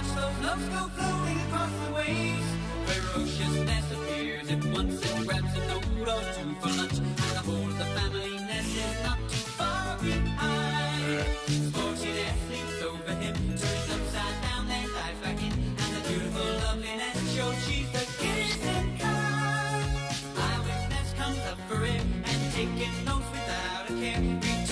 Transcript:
watch those loves go floating across the waves. Ferocious Ness appears at once and grabs a note or two for lunch, and the whole of the family Ness is not too far behind. Sporty Ness leaps over him, turns upside down, then dives back in, and the beautiful loveliness shows she's the cutest in kind. Eyewitness comes up for him, and taking notes without a care.